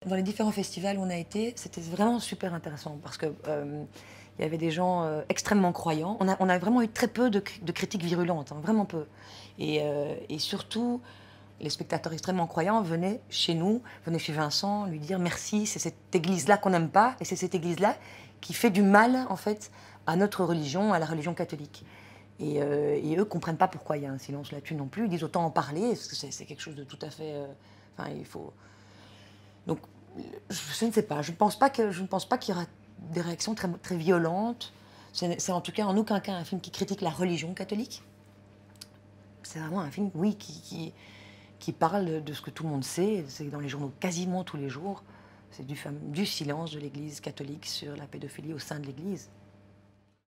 dans les différents festivals où on a été, c'était vraiment super intéressant parce que il y avait des gens extrêmement croyants. On a vraiment eu très peu de critiques virulentes, hein, vraiment peu. Et surtout, les spectateurs extrêmement croyants venaient chez nous, venaient chez Vincent, lui dire merci, c'est cette église-là qu'on n'aime pas, et c'est cette église-là qui fait du mal, en fait, à notre religion, à la religion catholique. Et eux ne comprennent pas pourquoi il y a un silence là-dessus non plus. Ils disent autant en parler, parce que c'est quelque chose de tout à fait... enfin, il faut... Donc, je ne sais pas. Je ne pense pas qu'il y aura des réactions très, très violentes. C'est en tout cas en aucun cas un film qui critique la religion catholique. C'est vraiment un film, oui, qui parle de ce que tout le monde sait. C'est dans les journaux quasiment tous les jours. C'est du silence de l'Église catholique sur la pédophilie au sein de l'Église.